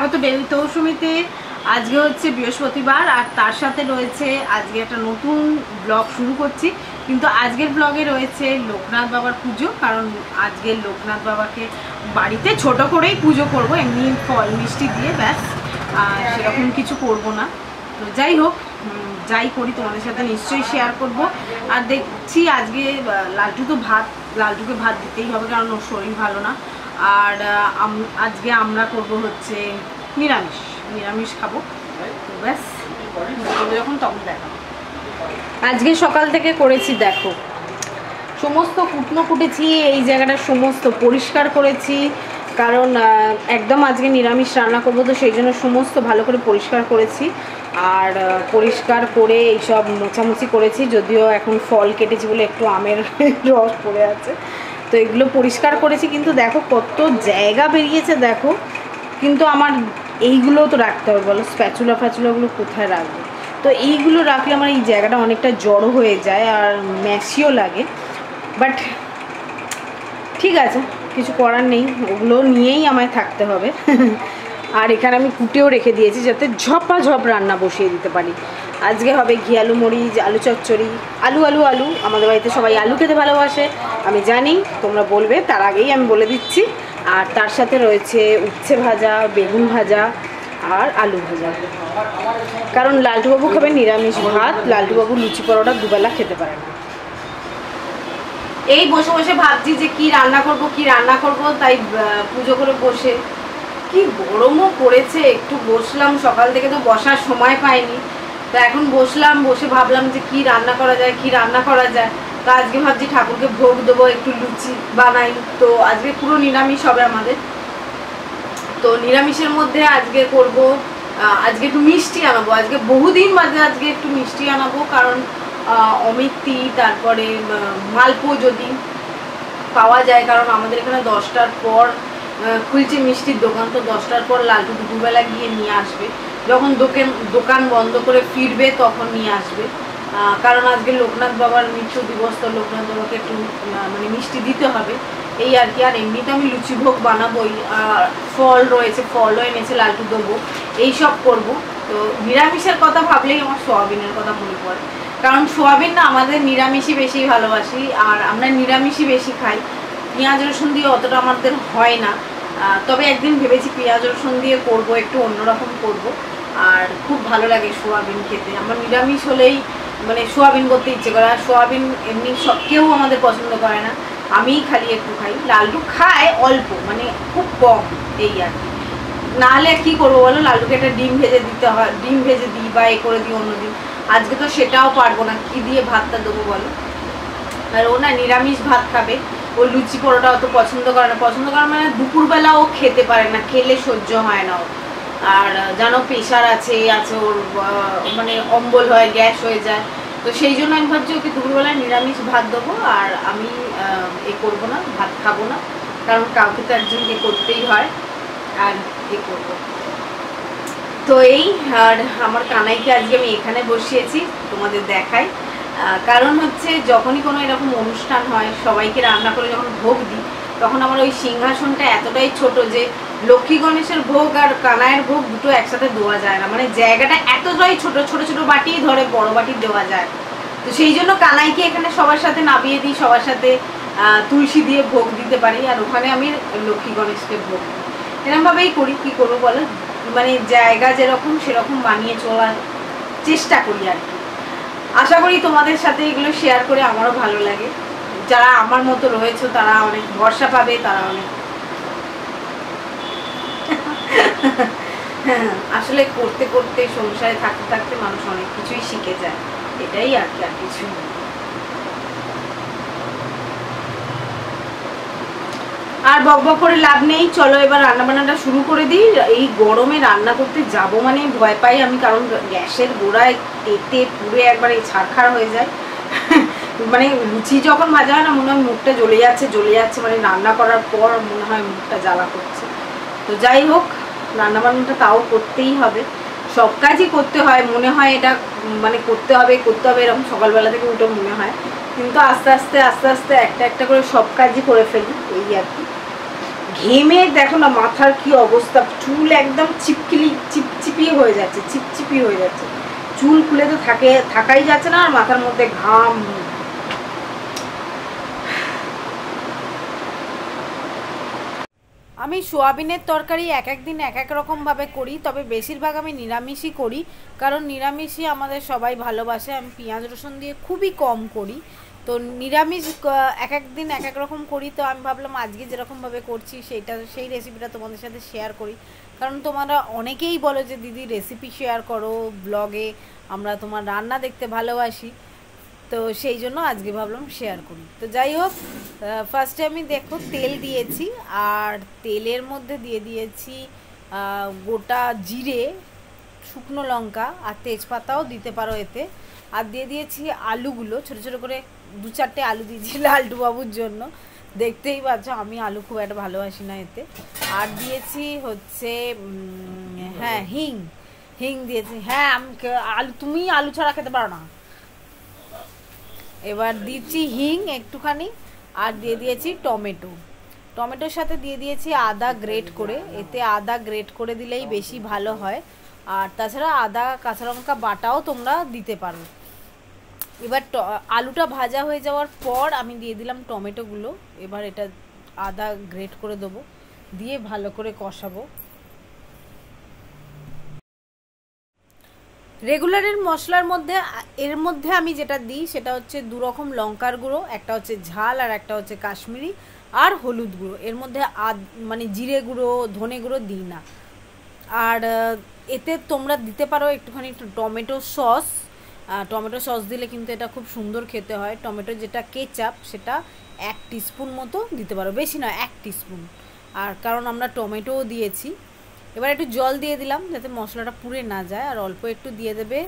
স্বাগত ডেইলি তৌসুমিতে। আজকে হচ্ছে বৃহস্পতিবার আর তার সাথে রয়েছে আজকে একটা নতুন ব্লগ শুরু করছি। কিন্তু আজকের ব্লগে রয়েছে লোকনাথ বাবার পুজো, কারণ আজকে লোকনাথ বাবাকে বাড়িতে ছোট করেই পুজো করব, এমনি ফল মিষ্টি দিয়ে, ব্যাস সেরকম কিছু করব না। তো যাই হোক, যাই করি তোমাদের সাথে নিশ্চয়ই শেয়ার করব। আর দেখছি আজকে লালটুকে ভাত দিতেই হবে, কারণ ওর শরীর ভালো না। আর আজকে আমরা করব হচ্ছে নিরামিষ খাবো, ব্যাস যখন তখন দেখাবো। আজকে সকাল থেকে করেছি, দেখো সমস্ত কুটনো কুটেছি, এই জায়গাটা সমস্ত পরিষ্কার করেছি, কারণ একদম আজকে নিরামিষ রান্না করবো, তো সেই জন্য সমস্ত ভালো করে পরিষ্কার করেছি। আর পরিষ্কার করে এইসব মোছামুছি করেছি, যদিও এখন ফল কেটেছি বলে একটু আমের রস পড়ে আছে, তো এগুলো পরিষ্কার করেছি। কিন্তু দেখো কত জায়গা বেরিয়েছে দেখো, কিন্তু আমার এইগুলো তো রাখতে হবে, বলো স্প্যাচুলাগুলো কোথায় রাখবো? তো এইগুলো রাখলে আমার এই জায়গাটা অনেকটা জড়ো হয়ে যায় আর ম্যাশিও লাগে, বাট ঠিক আছে, কিছু করার নেই, ওগুলো নিয়েই আমায় থাকতে হবে। আর এখানে আমি কুটেও রেখে দিয়েছি যাতে ঝপাঝপ রান্না বসিয়ে দিতে পারি। আজকে হবে ঘি আলু মরিচ, আলু চচ্চড়ি, আলু আমাদের বাড়িতে সবাই আলু খেতে ভালোবাসে, আমি জানি, তোমরা বলবে, তার আগেই আমি বলে দিচ্ছি। আর তার সাথে রয়েছে উচ্ছে ভাজা, বেগুন ভাজা আর আলু ভাজা, কারণ লালটুবাবু খাবে নিরামিষ ভাত। লালটুবাবু লুচি পরোটা দুবেলা খেতে পারে না। এই বসে বসে ভাবছি যে কি রান্না করব, তাই পুজো করে বসে, কি গরমও পড়েছে, একটু বসলাম, সকাল থেকে তো বসার সময় পাইনি, তো এখন বসে ভাবলাম যে কি রান্না করা যায়। তো আজকে ভাবছি ঠাকুরকে ভোগ দেবো, একটু লুচি বানাই, তো আজকে পুরো নিরামিষ হবে আমাদের। তো নিরামিষের মধ্যে আজকে করব, আজকে একটু মিষ্টি আনাবো, আজকে বহুদিন বাদে আজকে একটু মিষ্টি আনাবো, কারণ অমিত্তি, তারপরে মালপো যদি পাওয়া যায়, কারণ আমাদের এখানে 10টার পর খুলছে মিষ্টির দোকান, তো 10টার পর লালটু দুপুরবেলা গিয়ে নিয়ে আসবে, যখন দোকান বন্ধ করে ফিরবে তখন নিয়ে আসবে, কারণ আজকে লোকনাথ বাবার মৃত্যু দিবস, তো লোকনাথ বাবাকে একটু মানে মিষ্টি দিতে হবে, এই আর কি। আর এমনিতে আমি লুচি ভোগ বানাবোই, ফল রয়েছে, ফলও এনেছে, লালটু দেবো, এইসব করবো। তো নিরামিষের কথা ভাবলেই আমার সোয়াবিনের কথা মনে পড়ে, কারণ সোয়াবিন না আমাদের নিরামিষই বেশি ভালোবাসি, আর আমরা নিরামিষই বেশি খাই, পেঁয়াজ রসুন দিয়ে অতটা আমাদের হয় না। তবে একদিন ভেবেছি পেঁয়াজ রসুন দিয়ে করব, একটু অন্যরকম করব, আর খুব ভালো লাগে সোয়াবিন খেতে। আমার নিরামিষ হলেই মানে সোয়াবিন করতে ইচ্ছে করে, আর সোয়াবিন এমনি কেউ আমাদের পছন্দ করে না, আমিই খালি একটু খাই, লালটু খায় অল্প, মানে খুব কম, এই আর কি। নাহলে কী করবো বলো, লালটুকে একটা ডিম ভেজে দিতে হয়, ডিম ভেজে দিই বা এ করে দিই অন্যদিন, আজকে তো সেটাও পারবো না, কি দিয়ে ভাতটা দেবো বলো। আর ও না নিরামিষ ভাত খাবে, ও লুচি পরোটা অত পছন্দ করে মানে দুপুরবেলা ও খেতে পারে না, খেলে সহ্য হয় না ওর। আর জানো প্রেশার আছে ওর, মানে অম্বল হয়, গ্যাস হয়ে যায়, তো সেই জন্য আমি ভাবছি ওকে দুপুরবেলায় নিরামিষ ভাত দেবো, আর আমি এ করবো না, ভাত খাবো না, কারণ কাউকে তো একজনকে করতেই হয়, আর এ করবো। তো এই, আর আমার কানাইকে আজকে আমি এখানে বসিয়েছি, তোমাদের দেখাই, কারণ হচ্ছে যখনই কোনো এরকম অনুষ্ঠান হয়, সবাইকে রান্না করে যখন ভোগ দিই, তখন আমার ওই সিংহাসনটা এতটাই ছোট যে লক্ষ্মী গণেশের ভোগ আর কানাইয়ের ভোগ দুটো একসাথে দেওয়া যায় না, মানে জায়গাটা এতটাই ছোট বাটি ধরে, বড় বাটি দেওয়া যায়। তো সেই জন্য কানাইকে এখানে সবার সাথে নামিয়ে দিই, সবার সাথে তুলসী দিয়ে ভোগ দিতে পারি, আর ওখানে আমি লক্ষ্মী গণেশকে ভোগ দিই, এরকমভাবেই করি, কী করবো বলো, মানে জায়গা যেরকম সেরকম বানিয়ে চলার চেষ্টা করি আর কি। আশা করি তোমাদের সাথে এগুলো শেয়ার করে আমারও ভালো লাগে, যারা আমার মতো রয়েছে তারা অনেক ভরসা পাবে, তারা অনেক আসলে করতে করতে সংসারে থাকতে থাকতে মানুষ অনেক কিছুই শিখে যায়, এটাই আর কি, আর কিছু। আর বকবক করে লাভ নেই, চলো এবার রান্নাবান্নাটা শুরু করে দিই। এই গরমে রান্না করতে যাব মানে ভয় পাই আমি, কারণ গ্যাসের গোড়ায় তেতে পুড়ে একবারে ছারখার হয়ে যায়। মানে লুচি যখন ভাজা হয় না, মনে হয় মুখটা জ্বলে যাচ্ছে, মানে রান্না করার পর মনে হয় মুখটা জ্বালা করছে। তো যাই হোক, রান্নাবান্নাটা তাও করতেই হবে, সব কাজই করতে হয়, মনে হয় এটা মানে করতে হবে এরকম সকালবেলা থেকে উঠে মনে হয়, কিন্তু আস্তে আস্তে একটা একটা করে সব কাজই করে ফেলি, এই আর কি। ঘেমে দেখো না মাথার কি অবস্থা, চুল একদম চিপচিপি হয়ে যাচ্ছে, চিপচিপি হয়ে যাচ্ছে, চুল খুলে তো থাকাই যাচ্ছে না, আর মাথার মধ্যে ঘাম। আমি সোয়াবিনের তরকারি এক এক দিন এক এক রকমভাবে করি, তবে বেশিরভাগ আমি নিরামিষই করি, কারণ নিরামিষই আমাদের সবাই ভালোবাসে। আমি পেঁয়াজ রসুন দিয়ে খুবই কম করি, তো নিরামিষ এক এক দিন এক এক রকম করি। তো আমি ভাবলাম আজকে যেরকমভাবে করছি সেই রেসিপিটা তোমাদের সাথে শেয়ার করি, কারণ তোমরা অনেকেই বলো যে দিদি রেসিপি শেয়ার করো ব্লগে, আমরা তোমার রান্না দেখতে ভালোবাসি, তো সেই জন্য আজকে ভাবলাম শেয়ার করি। তো যাই হোক, ফার্স্টে আমি দেখো তেল দিয়েছি, আর তেলের মধ্যে দিয়ে দিয়েছি গোটা জিরে, শুকনো লঙ্কা আর তেজপাতাও দিতে পারো এতে, আর দিয়ে দিয়েছি আলুগুলো ছোটো ছোটো করে, 2-4টে আলু দিয়েছি লালটু বাবুর জন্য, দেখতেই পাচ্ছ আমি আলু খুব একটা ভালোবাসি না এতে। আর দিয়েছি হচ্ছে হ্যাঁ হিং দিয়েছি। হ্যাঁ তুমি আলু ছাড়া খেতে পারো না। এবার দিচ্ছি হিং একটুখানি, আর দিয়ে দিয়েছি টমেটোর সাথে দিয়ে দিয়েছি আদা গ্রেট করে, এতে আদা গ্রেট করে দিলেই বেশি ভালো হয়, আর তাছাড়া আদা কাঁচা লঙ্কা বাটাও তোমরা দিতে পারো। এবার আলুটা ভাজা হয়ে যাওয়ার পর আমি দিয়ে দিলাম টমেটোগুলো, এবার এটা আদা গ্রেট করে দেবো, দিয়ে ভালো করে কষাবো। রেগুলারের মশলার মধ্যে এর মধ্যে আমি যেটা দিই সেটা হচ্ছে 2 রকম লঙ্কার গুঁড়ো, একটা হচ্ছে ঝাল আর একটা হচ্ছে কাশ্মীরি, আর হলুদ গুঁড়ো। এর মধ্যে মানে জিরে গুঁড়ো ধনে গুঁড়ো দিই না। আর এতে তোমরা দিতে পারো একটুখানি টমেটো সস দিলে কিন্তু এটা খুব সুন্দর খেতে হয়। টমেটো যেটা কেচাপ সেটা 1 টিস্পুন মতো দিতে পারো, বেশি নয় 1 টিস্পুন, আর কারণ আমরা টমেটোও দিয়েছি। এবার একটু জল দিয়ে দিলাম যাতে মশলাটা পুড়ে না যায়, আর অল্প একটু দিয়ে দেবে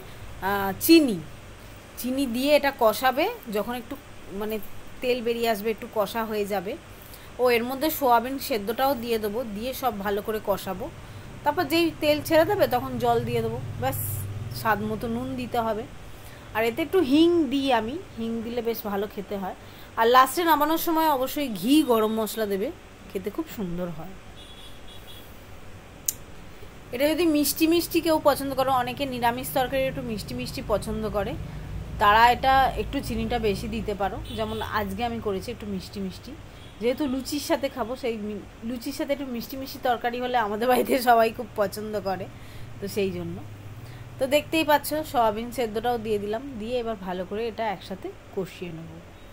চিনি দিয়ে এটা কষাবে, যখন একটু মানে তেল বেরিয়ে আসবে, একটু কষা হয়ে যাবে, ও এর মধ্যে সোয়াবিন সেদ্ধটাও দিয়ে দেবো, দিয়ে সব ভালো করে কষাবো। তারপর যেই তেল ছেড়ে দেবে তখন জল দিয়ে দেবো, ব্যাস। স্বাদ মতো নুন দিতে হবে, আর এতে একটু হিং দিই আমি, হিং দিলে বেশ ভালো খেতে হয়। আর লাস্টে নামানোর সময় অবশ্যই ঘি গরম মশলা দেবে, খেতে খুব সুন্দর হয়। এটা যদি মিষ্টি মিষ্টি কেউ পছন্দ করো, অনেকে নিরামিষ তরকারি একটু মিষ্টি মিষ্টি পছন্দ করে, তারা এটা একটু চিনিটা বেশি দিতে পারো। যেমন আজকে আমি করেছি একটু মিষ্টি মিষ্টি, যেহেতু লুচির সাথে খাবো, সেই লুচির সাথে একটু মিষ্টি মিষ্টি তরকারি হলে আমাদের বাড়িতে সবাই খুব পছন্দ করে, তো সেই জন্য। তো দেখতেই পাচ্ছ সয়াবিন সেদ্ধটাও দিয়ে দিলাম, দিয়ে এবার ভালো করে এটা একসাথে কষিয়ে নেব।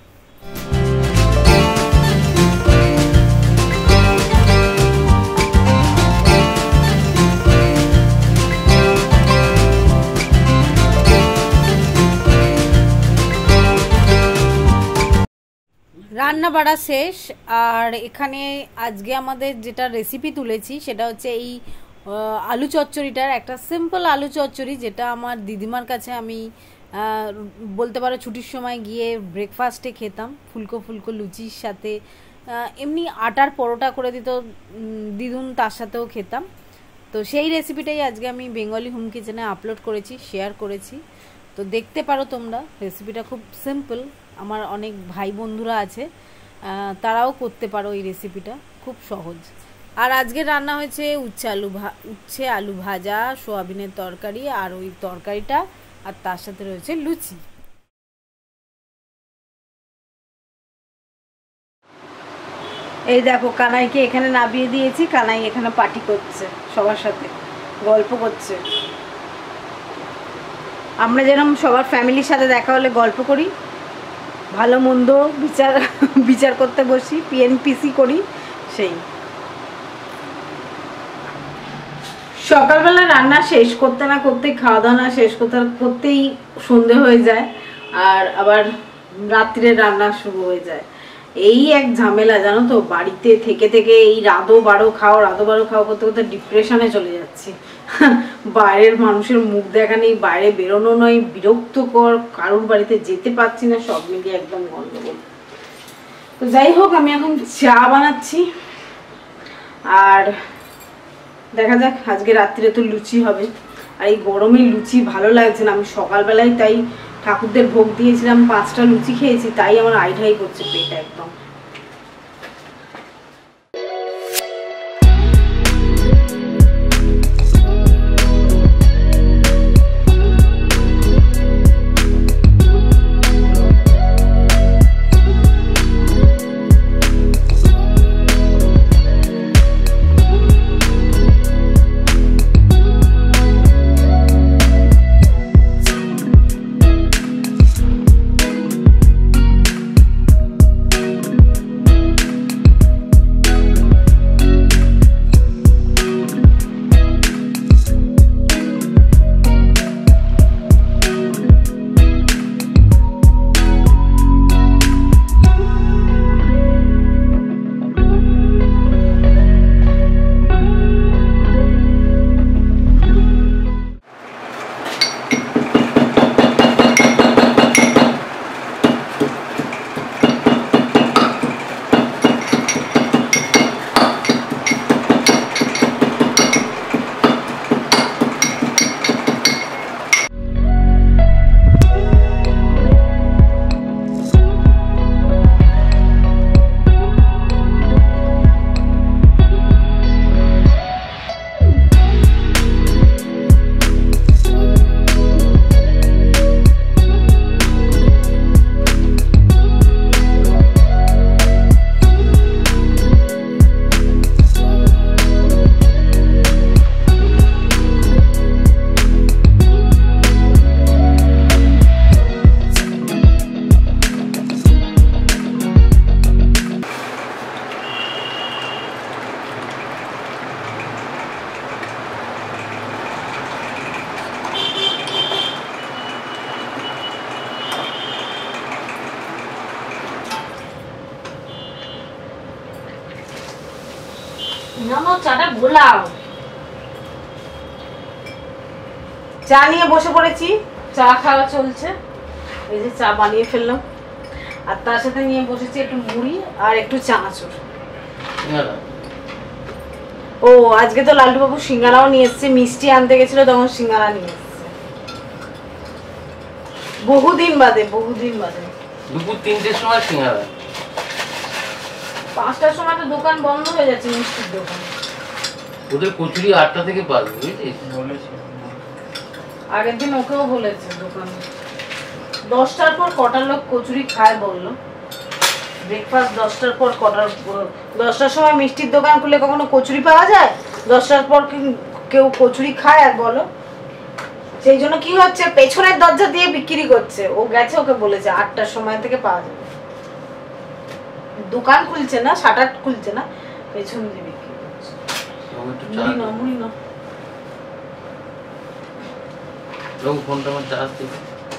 রান্না বাড়া শেষ, আর এখানে আজকে আমাদের যেটা রেসিপি তুলেছি সেটা হচ্ছে এই আলু চচ্চড়িটার, একটা সিম্পল আলু চচ্চড়ি, যেটা আমার দিদিমার কাছে আমি বলতে পারো ছুটির সময় গিয়ে ব্রেকফাস্টে খেতাম, ফুলকো ফুলকো লুচির সাথে, এমনি আটার পরোটা করে দিত দিদুন, তার সাথেও খেতাম। তো সেই রেসিপিটাই আজকে আমি বেঙ্গলি হোম কিচেনে আপলোড করেছি, শেয়ার করেছি, তো দেখতে পারো তোমরা। রেসিপিটা খুব সিম্পল, আমার অনেক ভাই বন্ধুরা আছে, তারাও করতে পারো এই রেসিপিটা, খুব সহজ। আর আজকে রান্না হয়েছে উচ্ছে আলু ভাজা, সোয়াবিনের তরকারি, আর ওই তরকারিটা, আর তার সাথে রয়েছে লুচি। এই দেখো কানাইকে এখানে নামিয়ে দিয়েছি, কানাই এখানে পার্টি করছে, সবার সাথে গল্প করছে। আমরা যেরকম সবার ফ্যামিলির সাথে দেখা হলে গল্প করি, ভালো মন্দ বিচার করতে বসি, পিএনপিসি করি, সেই। সকালবেলা রান্না শেষ করতে না করতে, খাওয়া দাওয়া না শেষ করতেই সন্ধে হয়ে যায়, আর আবার রাত্রে রান্না শুরু হয়ে যায়। এই এক ঝামেলা জানো তো, বাড়িতে থেকে থেকে এই রাধো বারো খাও করতে করতে ডিপ্রেশনে চলে যাচ্ছি। বাইরের মানুষের মুখ দেখা নেই, বাইরে বেরোনো নয়, বিরক্তকর, কারোর বাড়িতে যেতে পারছি না, সব মিলিয়ে একদম গন্ডগোল। তো যাই হোক, আমি এখন চা বানাচ্ছি, আর দেখা যাক, আজকে রাত্রে তো লুচি হবে, আর এই গরমে লুচি ভালো লাগছে না। আমি সকালবেলায় তাই ঠাকুরদের ভোগ দিয়েছিলাম, 5টা লুচি খেয়েছি, তাই আমার আইঢাই করছে পেট একদম। না চাটা গোলাও। চা নিয়ে বসে পড়েছি, চা খাওয়া চলছে। এই যে চা বানিয়ে ফেললাম, আর তার সাথে নিয়ে বসেছি একটু মুড়ি আর একটু চানাচুর। ও আজকে তো লালটু বাবু সিঙ্গারাও নিয়ে এসছে, মিষ্টি আনতে গেছিল তখন সিঙ্গারা নিয়ে এসছে। বহুদিন বাদে দুপুর 3টের সময় সিঙ্গারা। 5টার সময় তো দোকান বন্ধ হয়ে যাচ্ছে, মিষ্টির দোকান। ওদের কচুরি 8টা থেকে পাবে, বুঝেছিস? আগের দিন ওকেও বলেছে দোকানে 10টার পর কটা লোক কচুরি খায় বললো। ব্রেকফাস্ট 10টার পর কটার 10টার সময় মিষ্টির দোকান খুলে কখনো কচুরি পাওয়া যায়? 10টার পর কেউ কচুরি খায় আর বলো? সেই জন্য কি হচ্ছে, পেছনের দরজা দিয়ে বিক্রি করছে। ও গেছে, ওকে বলেছে 8টার সময় থেকে পাওয়া যাবে। দোকান খুলছে না, শাটার খুলছে না, পেছন দিয়ে বিক্রি করছে। মুড়ি না ফোনটা আমার চার্জ দিবে।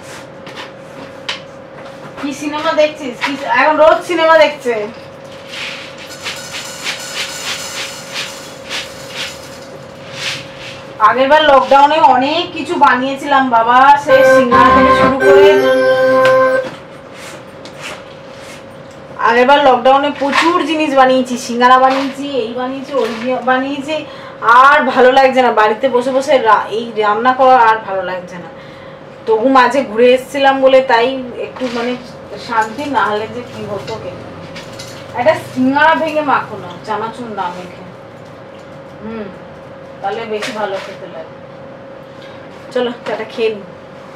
কি সিনেমা দেখছিস? এখন রোজ সিনেমা দেখছে। আগেরবার লকডাউনে অনেক কিছু বানিয়েছিলাম বাবা, সে সিঙ্গারা থেকে শুরু করে। আগেরবার লকডাউনে প্রচুর জিনিস বানিয়েছি, সিঙ্গারা বানিয়েছি, এই বানিয়েছি, ওই বানিয়েছি। আর ভালো লাগছে না বাড়িতে বসে বসে, এই রান্না করা আর ভালো লাগছে না। তবু মাঝে ঘুরে এসেছিলাম বলে তাই একটু মানে শান্তি, না হলে যে কি হতো। একটা সিঙ্গারা ভেঙে মাখো না, চানাচুর না মেখে, তাহলে বেশি ভালো খেতে লাগে। চলো চাটা খেয়ে নি।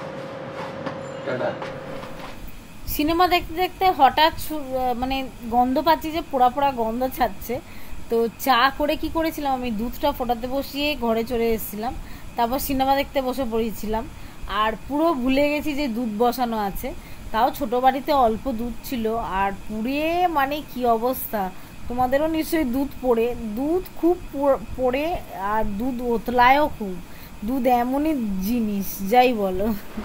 সিনেমা দেখতে দেখতে হঠাৎ মানে গন্ধ পাচ্ছি যে পোড়া পোড়া গন্ধ ছাড়ছে। তো চা করে কি করেছিলাম, আমি দুধটা ফোটাতে বসিয়ে ঘরে চলে এসেছিলাম, তারপর সিনেমা দেখতে বসে পড়েছিলাম। আর পুরো ভুলে গেছি যে দুধ বসানো আছে। তাও ছোট বাড়িতে অল্প দুধ ছিল, আর পুড়ে মানে কি অবস্থা। তোমাদেরও নিশ্চয়ই দুধ পড়ে, দুধ খুব পড়ে, আর দুধ ওতলায়ও খুব। দুধ এমনই জিনিস, যাই বলো।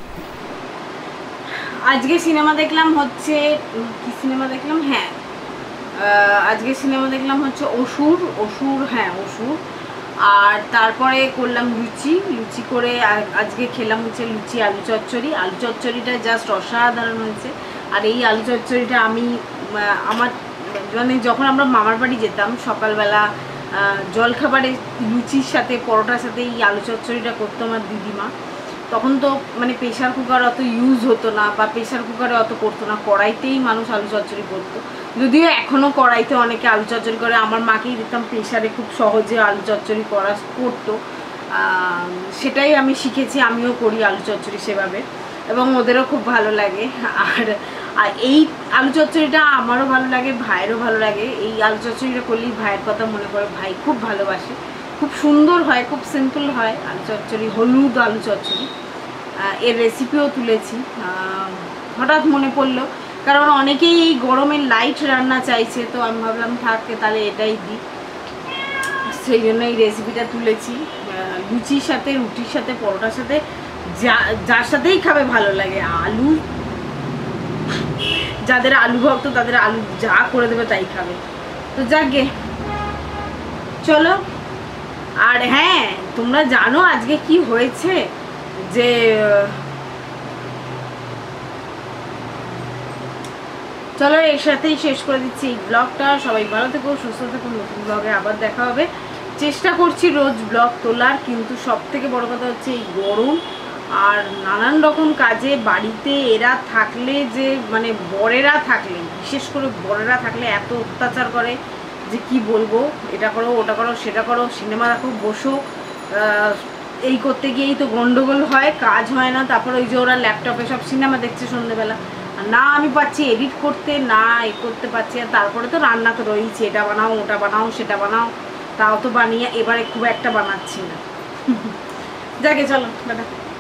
আজকে সিনেমা দেখলাম হচ্ছে, কি সিনেমা দেখলাম, হ্যাঁ আজকে সিনেমা দেখলাম হচ্ছে অসুর, হ্যাঁ অসুর। আর তারপরে করলাম লুচি করে আজকে খেলাম হচ্ছে লুচি আলু চচ্চড়ি। আলু চচ্চড়িটা জাস্ট অসাধারণ হয়েছে। আর এই আলু চচ্চড়িটা আমি আমার মানে যখন আমরা মামার বাড়ি যেতাম সকালবেলা জলখাবারে লুচির সাথে পরোটার সাথে এই আলু চচ্চড়িটা করতো আমার দিদিমা। তখন তো মানে প্রেশার কুকার অত ইউজ হতো না, বা প্রেশার কুকারে অত করতো না, কড়াইতেই মানুষ আলু চচ্চড়ি করতো। যদিও এখনও কড়াইতে অনেকে আলু চচ্চড়ি করে, আমার মাকেই দেখতাম প্রেশারে খুব সহজে আলু চচ্চড়ি করতো। সেটাই আমি শিখেছি, আমিও করি আলু চচ্চড়ি সেভাবে, এবং ওদেরও খুব ভালো লাগে। আর এই আলু চচ্চড়িটা আমারও ভালো লাগে, ভাইয়েরও ভালো লাগে। এই আলু চচ্চড়িটা করলেই ভাইয়ের কথা মনে পড়ে, ভাই খুব ভালোবাসে। খুব সুন্দর হয়, খুব সিম্পল হয় আলু চচ্চড়ি, হলুদ আলু চচ্চড়ি। এর রেসিপিও তুলেছি, হঠাৎ মনে পড়লো, কারণ অনেকেই এই গরমে লাইট রান্না চাইছে, তো আমি ভাবলাম থাকে তাহলে এটাই দিই, সেই জন্য এই রেসিপিটা তুলেছি। লুচির সাথে, রুটির সাথে, পরোটার সাথে, যার সাথেই খাবে ভালো লাগে। আলু, যাদের আলু ভক্ত তাদের আলু যা করে দেবে তাই খাবে। তো যাকে চলো। আর হ্যাঁ, তোমরা জানো আজকে কি হয়েছে, যে চলো এর সাথেই শেষ করে দিচ্ছি এই ব্লগটা। সবাই ভালো থেকো, সুস্থ থেকো, নতুন ব্লগে আবার দেখা হবে। চেষ্টা করছি রোজ ব্লগ তোলার, কিন্তু সব থেকে বড় কথা হচ্ছে এই গরম আর নানান রকম কাজে বাড়িতে এরা থাকলে, যে মানে বরেরা থাকলে, বিশেষ করে বরেরা থাকলে এত অত্যাচার করে যে কি বলবো। এটা করো, ওটা করো, সেটা করো, সিনেমা দেখো, বসো, এই করতে গিয়েই তো গন্ডগোল হয়, কাজ হয় না। তারপরে ওই যে ওরা ল্যাপটপে সব সিনেমা দেখছে সন্ধ্যেবেলা, না আমি পাচ্ছি এডিট করতে, না এ করতে পারছি। আর তারপরে তো রান্না তো রয়েছে, এটা বানাও, ওটা বানাও, সেটা বানাও, তাও তো বানিয়ে এবারে খুব একটা বানাচ্ছি না। যাকে চলো দাদা।